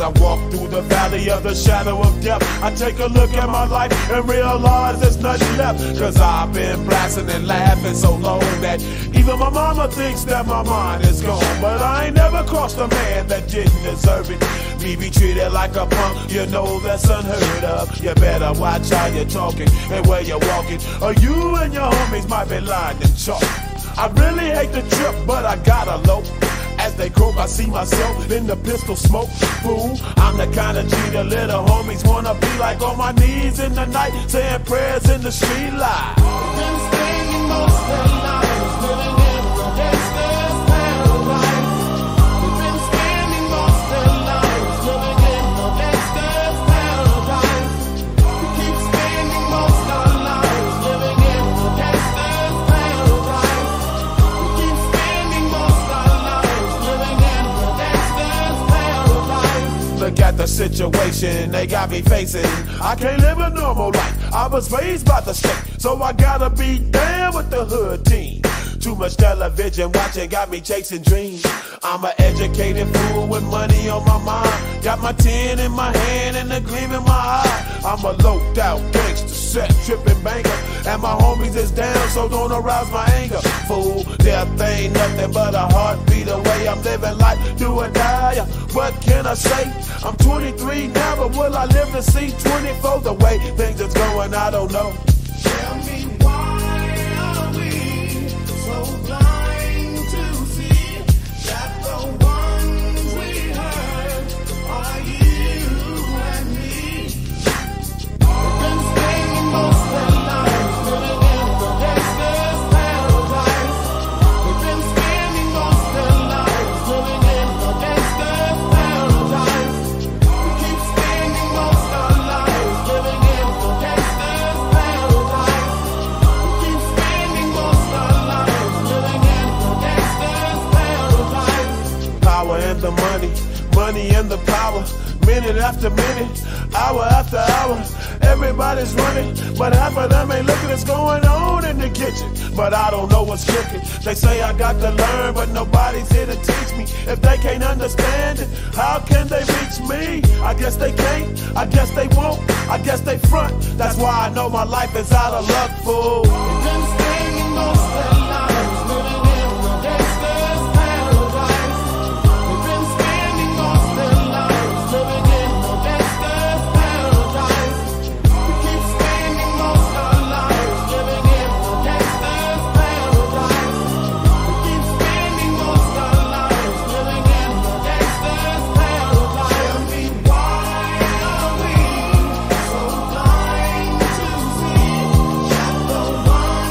As I walk through the valley of the shadow of death, I take a look at my life and realize there's nothing left. Cause I've been blasting and laughing so long that even my mama thinks that my mind is gone. But I ain't never crossed a man that didn't deserve it. Me be treated like a punk, you know that's unheard of. You better watch how you're talking and where you're walking, or you and your homies might be lined in chalk. I really hate the trip, but I gotta low. As they croak, I see myself in the pistol smoke. Fool, I'm the kind of G the little homies wanna be like, on my knees in the night, saying prayers in the street light. Been spending most of their lives living in the gangster's paradise. We've been spending most of their lives living in the gangster's paradise. We keep spending most of our lives living in the gangster's paradise. We keep spending most of our lives living in the gangster's paradise. Look at the situation they got me facing. I can't live a normal life. I was raised by the state, so I gotta be down with the hood team. Too much television watching got me chasing dreams. I'm an educated fool with money on my mind. Got my tin in my hand and a gleam in my eye. I'm a loped out gangster, set tripping banker, and my homies is down, so don't arouse my anger. Fool, death ain't nothing but a heartbeat away. I'm living life, do or die. What can I say? I'm 23 now, but will I live to see 24? The way things is going, I don't know. Tell me, why are we so blind to see that the ones we hurt are you and me? We've been spending most of our lives living in the gangster's paradise. We've been spending most of our lives living in the gangster's paradise. We keep spending most of our lives living in the gangster's paradise. We keep spending most of our lives living in the gangster's paradise. Power and the money, money and the power. Minute after minute, hour after hour, everybody's running, but half of them ain't looking what's going on in the kitchen. But I don't know what's cooking. They say I got to learn, but nobody's here to teach me. If they can't understand it, how can they reach me? I guess they can't, I guess they won't, I guess they front. That's why I know my life is out of luck, fool. We've been spending most of our lives living in the gangster's paradise. We've been spending most of our lives living in the gangster's paradise. We keep spending most of our lives living in the gangster's paradise. We keep spending most of our lives living in the gangster's paradise. Tell me, why are we so blind to see that the ones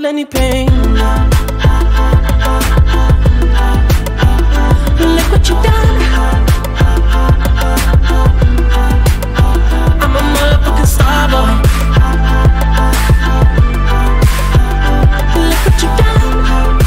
kill any pain. Look what you done. I'm a motherfucking star boy. Look what you done.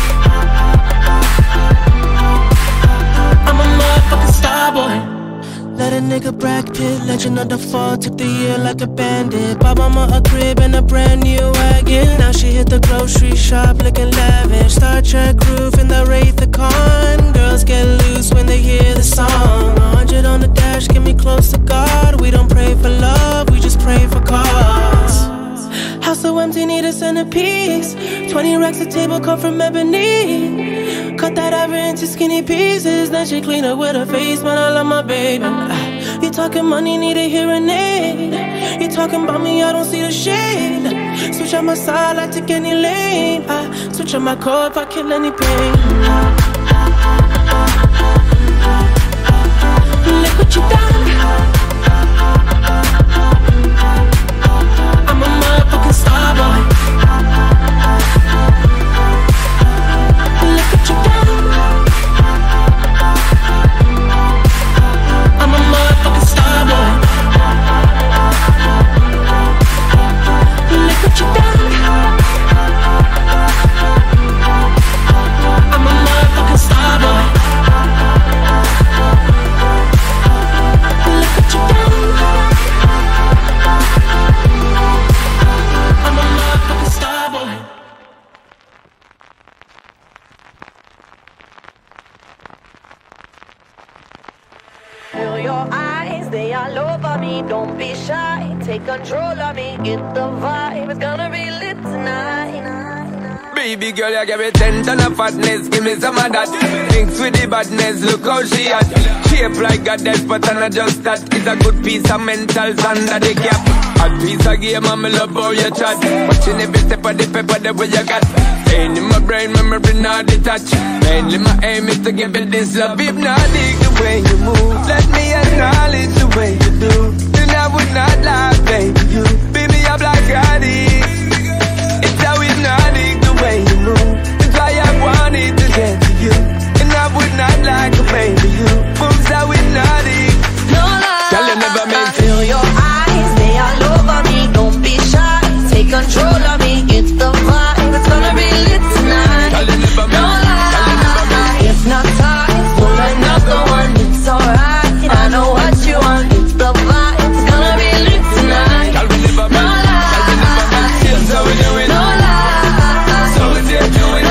I'm a motherfucking star boy. Let a nigga Brad Pitt, legend of the fall, took the year like a bandit. Bought mama a crib and a brand new wagon. Now she hit the grocery shop looking lavish. Star Trek roof in the Wraith the Con. Girls get loose when they hear the song. 100 on the dash, get me close to God. We don't pray for love, we just pray for cause. House so empty, need a centerpiece. 20 racks of table cut from ebony. Cut that ivory into skinny pieces. Then she clean up with her face, man, I love my baby. You talking money, need a hearing aid. You talking about me, I don't see the shade. Switch on my side, I take any lane. I switch on my core if I kill any pain. Look what you done. I'm a motherfucking star boy. Look what you done. I'm a motherfucking star boy. Look what you done. I'm a motherfucking star boy. Look what you done. I'm a motherfucking star boy. Feel your eyes, they all over me. Don't be shy, take control of me. Get the vibe, it's gonna be lit tonight. Baby girl, you give me 10 ton of fatness, give me some of that. Mix with the badness, look how she hot. Shape like a death, but I'm not just that. It's a good piece of mentals under the cap. A piece of game, I'm love how you chat. Watching every step of the paper, the way you got. Pain in my brain, memory not detached. Mainly my aim is to give it this love. If not, dig the way you move. Let me acknowledge the way you do. Then I would not lie, baby, you. Baby, I'm like addict. It's how it's not dig the way you move. That's why I wanted to get to you. And I would not like a baby, you. Moves how it's not dig. No lie, Girl, you never meant to. feel your eyes, they all over me. Don't be shy, take control of me. Get the vibe, it's gonna be lit tonight. Girl, you never No meant. lie, if not time, pull another one, it's alright. I know what you want, it's the vibe, it's gonna be lit tonight. Girl, we never No meant. Girl, we never meant. Here's how we do it. No lie, So we did do it. no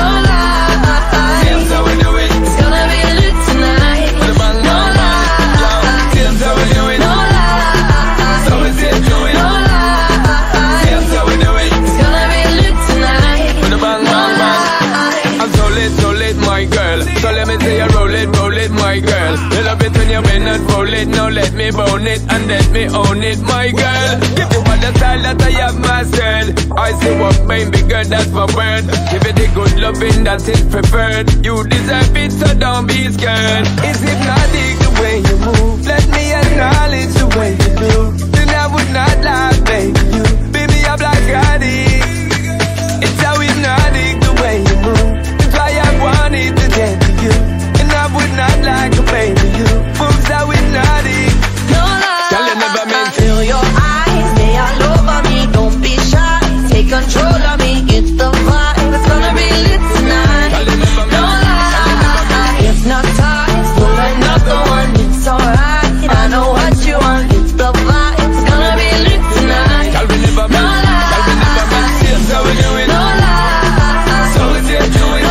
lie, Here's how we do it. it's gonna be lit tonight. With a bang, No bang, bang. lie, Here's how we do it. no lie, So we did do it. no lie, Here's how we do it. it's gonna be lit tonight. With a bang, bang, bang. I'm so lit, my girl. So let me say you roll it, my girl. You love it when you bend and roll it. Now let me bone it and let me own it, my girl. Give you all the style that I have mastered. I say what baby girl, that's my word. Give it the good loving that is preferred. You deserve it, so don't be scared. Is it hypnotic the way you move? Let me acknowledge the way you do. Then I would not lie, baby, you. Baby, I'm like addict. It's how hypnotic the way you move. That's why I wanted to get to you. And I would not like a baby, you. Moves how hypnotic. No lie, Girl, you never meant to. feel your eyes, they all over me. Don't be shy, take control of me. Get the vibe, it's gonna be lit tonight. Girl, you never No meant lie, if not time, pull another one, it's alright. I know what you want, get the vibe, it's gonna be lit tonight. Girl, we never No meant. Girl, we never meant. Here's how we do it. No lie, So we did do it. no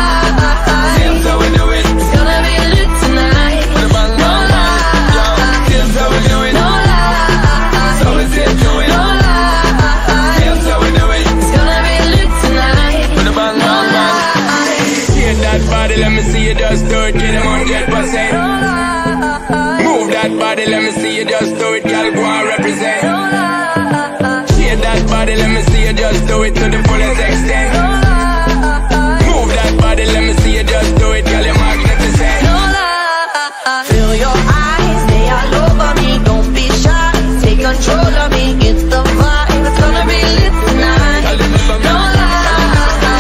lie, Here's how we do it. it's gonna be lit tonight. With a bang, No bang, bang. lie, Here's how we do it. no lie, So we did do it. no lie, Here's how we do it. it's gonna be lit tonight. With a bang, bang, bang. Shake that body, let me see you just do it. Get 100%. Move that body, let me see you just do it. Girl, go and represent. Shake that body, let me see you just do it to the fullest extent. Move that body, let me see you just do it. Girl, you're magnificent. Feel your eyes, they all over me. Don't be shy, take control of me. Get the vibe, it's gonna be lit tonight. Girl, you never No meant. lie,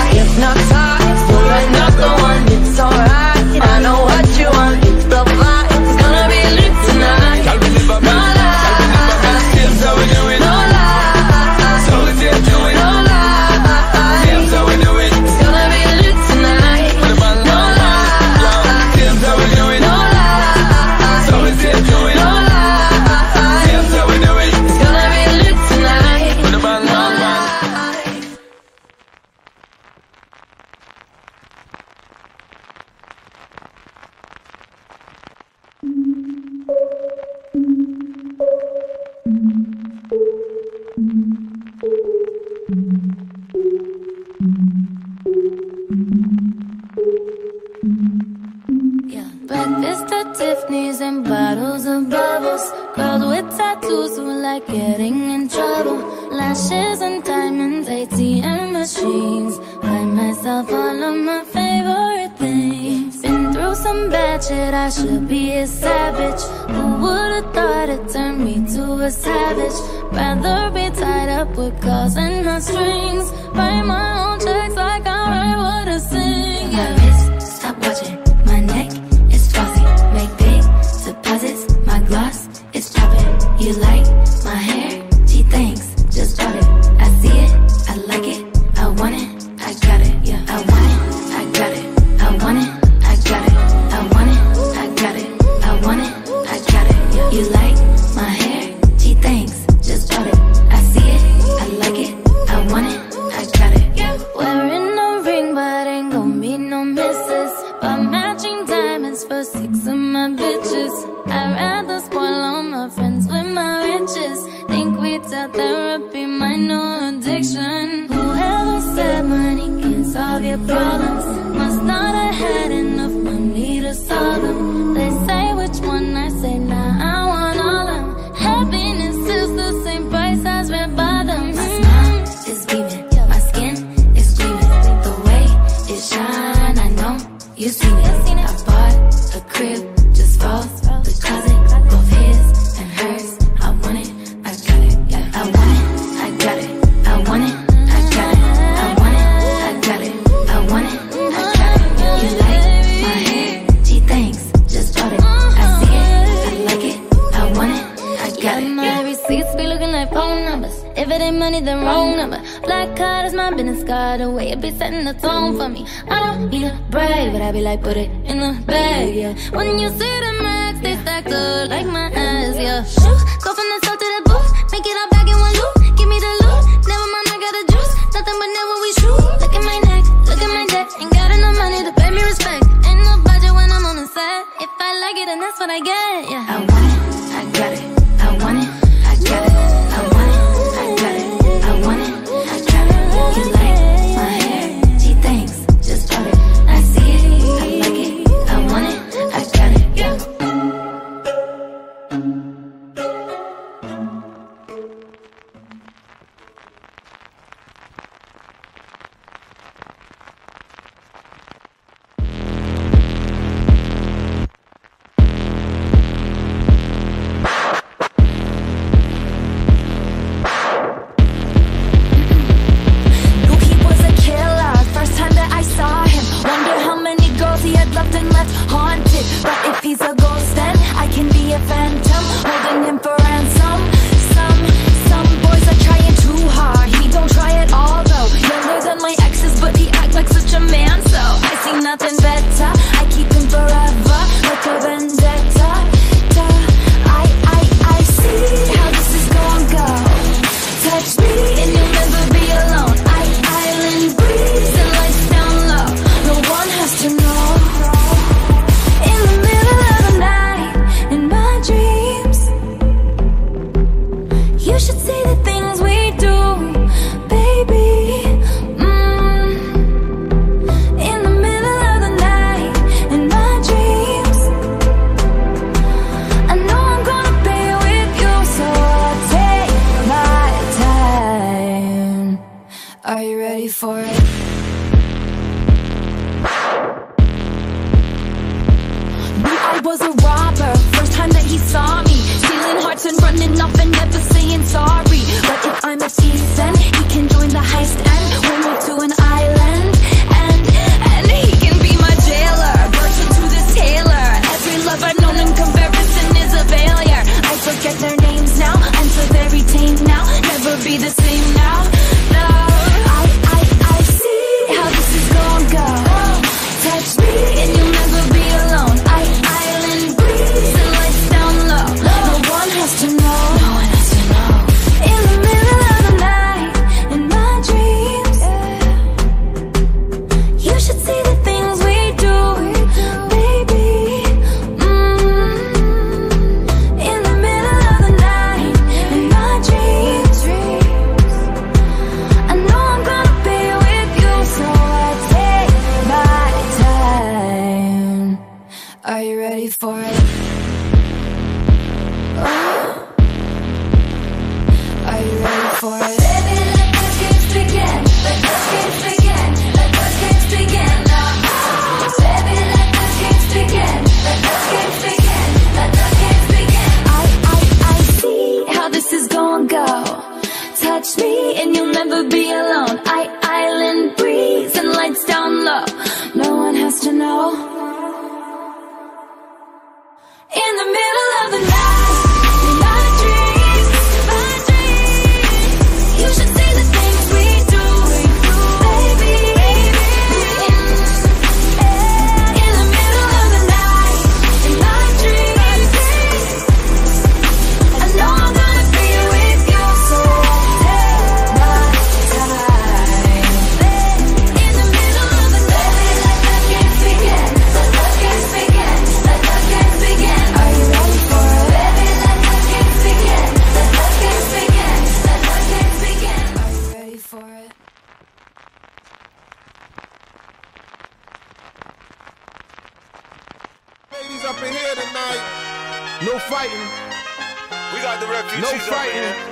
Breakfast at Tiffany's and bottles of bubbles. Girls with tattoos who like getting in trouble. Lashes and diamonds, ATM machines. Buy myself all of my favorite things. Been through some bad shit, I should be a savage. Who would've thought it turned me to a savage? Rather be tied up with calls and not strings. Write my own checks like I write what I sing. Yeah. My wrist, stop watching. My neck is flossy. Make big deposits. My gloss is popping. You like my hair? Gee, thanks. Just bought it. I see it. I like it. I want it. I got it. Yeah. I want it. I got it. I want it. I got it. I want it. I got it. I want it. I got it. Yeah. You like my hair? Gee, thanks. Just bought it. I see it. I like it. I want it. I got it. Yeah. Wearing a ring, but ain't gon' be no misses. But matching diamonds for 6 of my bitches. I'd rather spoil all my friends with my riches. Think retail therapy, my new addiction. Whoever said money can solve your problems must not have had enough money to solve them. They say which one, I say nah, I want all them. Happiness is the same price as red bottoms. My smile is beaming, my skin is gleaming. The way it shine, I know you seen it. I bought a crib just for the closet, both his and hers. I want it, I got it. Yeah, I want it, I got it. I want it, I got it. I want it, I got it. I want it, I got it. You like my hair? Gee, thanks. Just bought it. I see it, I like it. I want it, I got it. My receipts be looking like phone numbers. If it ain't money, then wrong number. Black card is my business card. The way it be setting the tone for me. I don't need a brag, but I be like, put it in the bag, yeah. When you see the max, they stack up like my ass, yeah. Shoo, go from the south to the booth, make it all back in one loop. Give me the loot, never mind, I got the juice. Nothing but never we shoot. Look at my neck, look at my debt. Ain't got enough money to pay me respect. Ain't no budget when I'm on the set. If I like it, then that's what I get, yeah. I want it, I got it. I want it, I got it. I want it, I got it. I want it, I got it. You like my hair? Gee, thanks. Just bought it. I see it, I like it. I want it, I got it. Yeah. He's a ghost and I can be a phantom, holding him for ransom. Some boys are trying too hard. He don't try at all though. Younger than my exes, but he act like such a man. So I see nothing better. I keep him forever, like a vendetta. I see how this is gonna go. Touch me and you'll never be alone. Island breeze and lights down low. No one has to know. You should see the things we do, baby. In the middle of the night, in my dreams. I know I'm gonna be with you, so I'll take my time. Are you ready for it? I was a robber, first time that he saw me, stealing hearts and running off and never saying sorry. But if I'm a thief, then he can join the heist and we'll move to an island. And he can be my jailer, virgin to the tailor. Every love I've known in comparison is a failure. I forget their names now, I'm so very tame now. Never be the same now, no. I see how this is gonna go. Touch me and you'll never be alone. Island breeze and lights down low. No one has to know. No one has to know. In the middle of the night, in my dreams. for it? Are you ready for it? Baby, let those games begin. Let those games begin. Let those games begin. Baby, let those games begin. Let those games begin. Let those games begin. I see how this is gonna go. Touch me and you'll never be alone. Island breeze and lights down low. No one has to know. In the middle of the night, in my dreams, you should see the things we do, baby. In the middle of the night, in my dreams, I know I'm gonna be with you, so take my time. In the middle of the night, let the games begin. Let the games begin. Let the games begin. Are you ready for it? Baby, let the games begin. Let the games begin. Let the games begin. Are you ready for it? Ladies up in here tonight. No fighting. We got the refugees No up in fighting. here.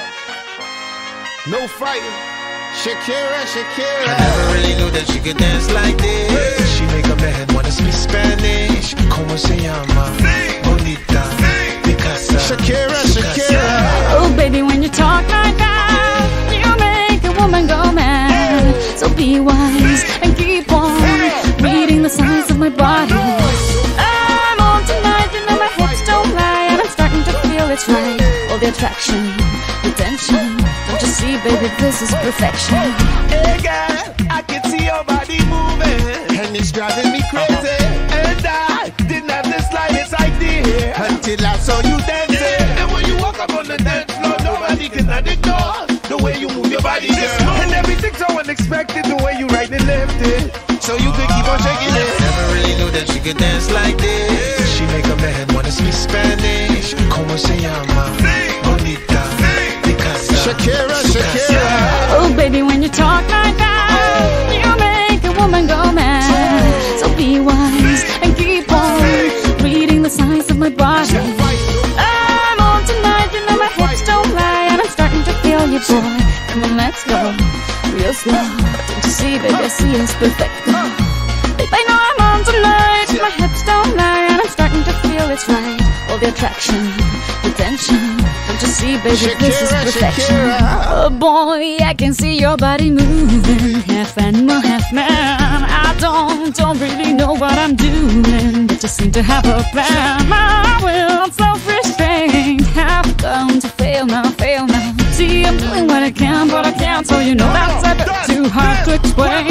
No fighting. Shakira, I Shakira. never really knew that she could dance like this. She make a man wanna speak Spanish. Como se llama? Bonita, Picasa, Shakira, Sucasa. Shakira. Oh, baby, when you talk like that, you make a woman go mad. So be wise and keep on reading the signs of my body. I'm on tonight, you know my hips don't lie, and I'm starting to feel it's right. All the attraction, the tension. Don't you see, baby, this is perfection. Hey girl, I can see your body moving, and it's driving me crazy. And I didn't have the slightest idea until I saw you dancing. And when you walk up on the dance floor, nobody can ignore the way you move your body, girl. And everything's so unexpected, the way you right and left it, so you could keep on shaking it. Never really knew that she could dance like this. She make a man wanna speak Spanish. Como se llama? Bonita, Picasa, Shakira, Sucasa. Shakira. Oh, baby, when you talk like that, you make a woman go mad. So be wise and keep on reading the signs of my body. I'm on tonight, you know my hips don't lie, and I'm starting to feel you, boy. Come on, let's go real slow. Don't you see, baby, I see it's perfect. Babe, I know I'm on tonight, my hips don't lie, and I'm starting to feel it's right. All the attraction, the tension. Don't you see, baby, this is Shakira, perfection. Shakira. Oh boy, I can see your body moving, half animal, half man. I don't really know what I'm doing, but just seem to have a plan. My will, self-restraint, have come to fail now, fail now. See, I'm doing what I can, but I can't, so you know that's a bit too hard to explain.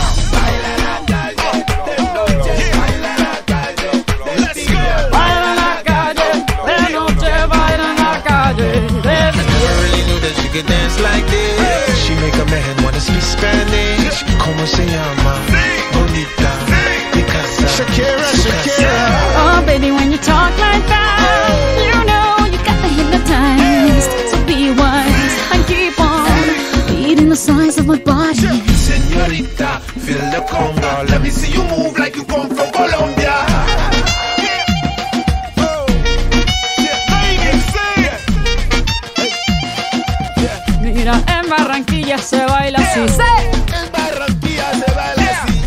Let's go. Baila la calle, de noche, baila la calle, de I never really knew that she could dance like this. She make a man wanna speak Spanish. Como se llama? Bonita, Picasa, Shakira, Sucasa. Shakira. Oh, baby, when you talk like that, you know you got me hypnotized. So be wise and keep on reading the signs of my body. Señorita, feel the conga. Let me see you move like you come from Colombia. Mira, en Barranquilla se baila así. En Barranquilla se baila así.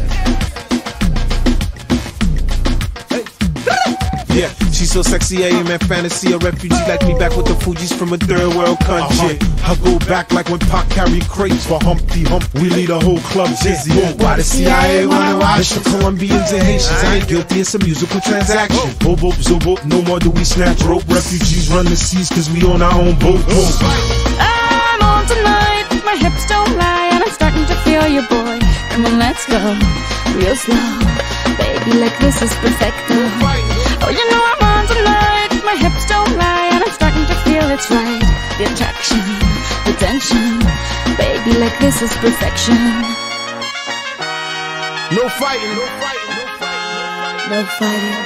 Yeah, she's so sexy, I am in fantasy. A refugee like me back with the Fugees from a third world country. I go back like when Pac carried crates for Humpty Hump. We lead a whole club dizzy. Why the CIA wanna watch the Colombians and Haitians? I ain't guilty, it's a musical transaction. Boop, boop, zo, boop, no more do we snatch rope. Refugees run the seas cause we own our own boat. I'm on tonight, my hips don't lie, and I'm starting to feel you, boy. Come on, let's go real slow. Baby, like this is perfecto. Oh, you know I'm on tonight, my hips don't lie, and I'm starting to feel it's right. The attraction, the tension. Baby, like this is perfection. No fighting, no fighting, no fighting. No fighting.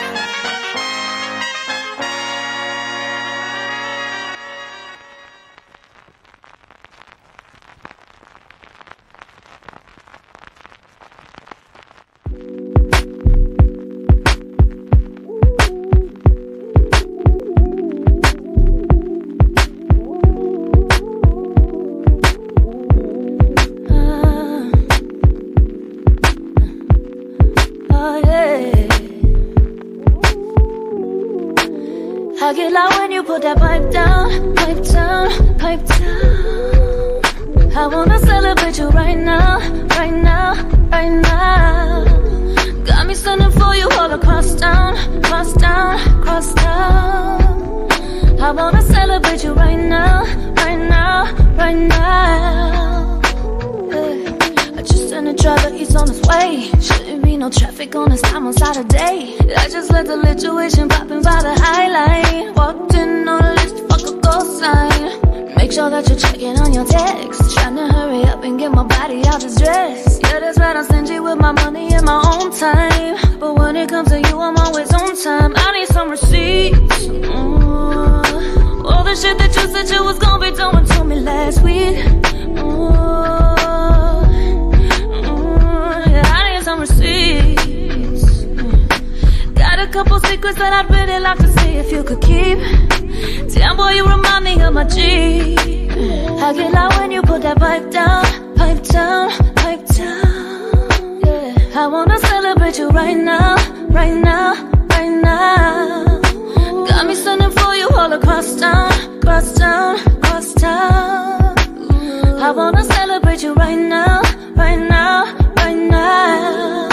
yeah. I get loud when you put that pipe down, pipe down, pipe down. I wanna celebrate you right now, right now, right now. Got me sending for you all across town, cross town, cross town. I wanna celebrate you right now, right now, right now. I just sent a driver, he's on his way. Shouldn't be no traffic on this time on Saturday. I just let the lituation poppin' by the highline. Walked in on a list, fuck a ghost sign. Make sure that you're checking on your text. Tryna hurry up and get my body out this dress. Yeah, that's right, I'm stingy with my money in my own time. But when it comes to you, I'm always on time. I need some receipts. All the shit that you said you was gonna be doing to me last week. Yeah, I need some receipts. Got a couple secrets that I'd really like to see if you could keep. Damn boy, you remind me of my G. I get loud when you put that pipe down, pipe down, pipe down. Yeah, I wanna celebrate you right now, right now, right now. Got me sending for you all across town, cross town, cross town. I wanna celebrate you right now, right now, right now.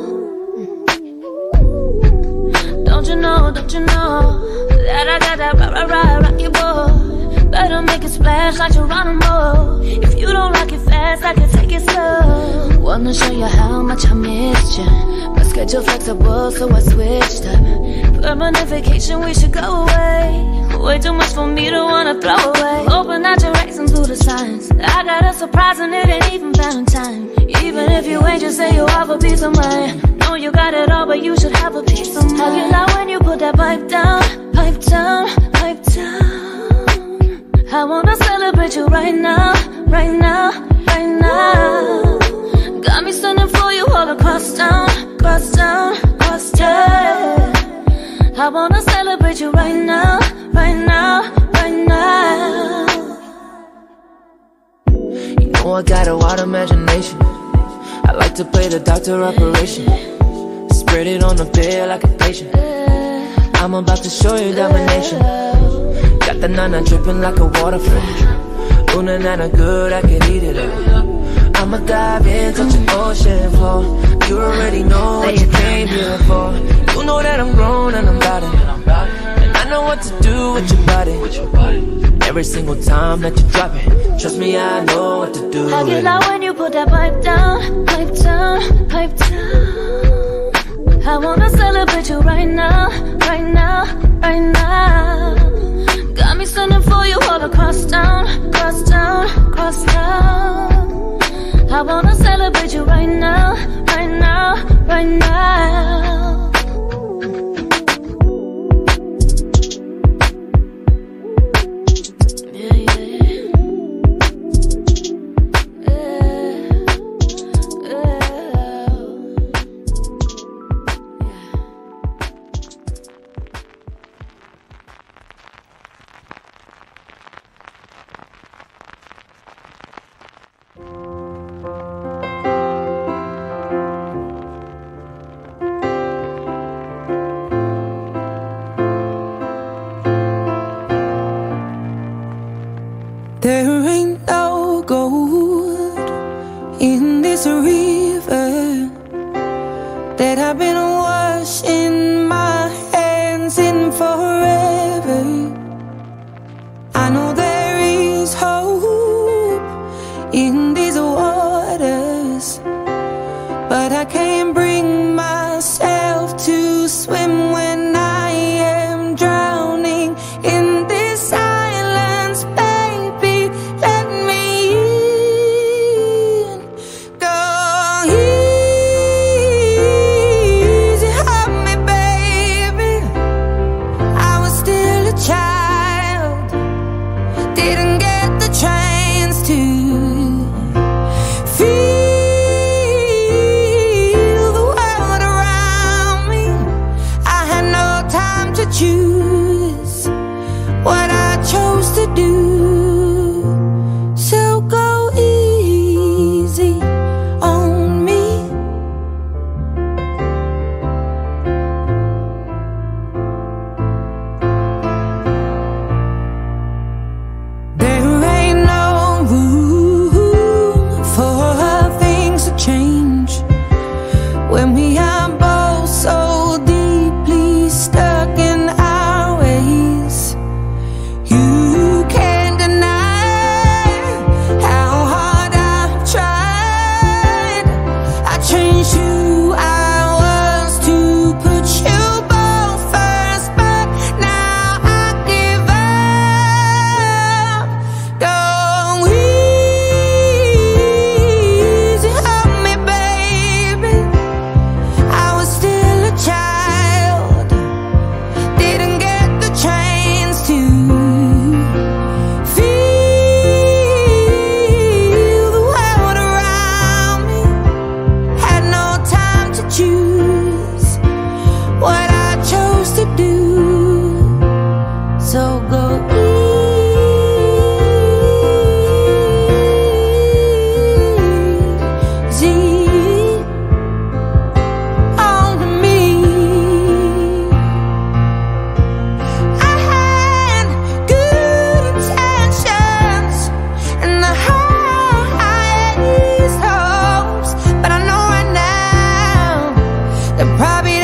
Don't you know that I got that rock your boat. Better make it splash like Geronimo. If you don't rock it fast, I can take it slow. Wanna show you how much I missed you. My schedule flexible, so I switched up. Permanent vacation, we should go away. Way too much for me to wanna throw away. Open out your ex and do the signs. I got a surprise and it ain't even Valentine. Even if you ain't, just say you have a piece of mind. Know you got it all, but you should have a piece of mind. I get loud when you put that pipe down, pipe down, pipe down. I wanna celebrate you right now, right now, right now. Got me sending for you all across town, cross town, cross town. I wanna celebrate you right now, right now, right now. You know I got a wild imagination. I like to play the doctor operation. Spread it on the bed like a patient. I'm about to show you domination. Got the nana dripping like a water flow. Ooh, nana good, I can eat it up. I'ma dive in, touch the ocean floor. You already know what you came here for. You know that I'm grown and I'm about it. And I know what to do with your body. Every single time that you drop it, trust me, I know what to do. I get loud when you put that pipe down, pipe down, pipe down. I wanna celebrate you right now, right now, right now. Got me sending for you all across town, cross town, cross town. I wanna celebrate you right now, right now, right now. There ain't no gold in this river that I've been washing my hands in forever. I know there is hope in these waters, but I can't bring myself to swim when I am drowning in this silence. Baby, let me in. Go easy on me, baby. I then probably